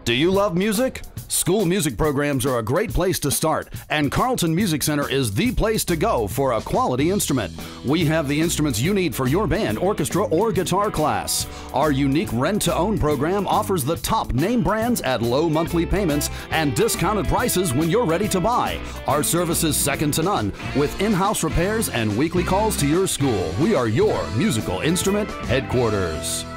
Do you love music? School music programs are a great place to start, and Carlton Music Center is the place to go for a quality instrument. We have the instruments you need for your band, orchestra, or guitar class. Our unique rent-to-own program offers the top name brands at low monthly payments and discounted prices when you're ready to buy. Our service is second to none, with in-house repairs and weekly calls to your school. We are your musical instrument headquarters.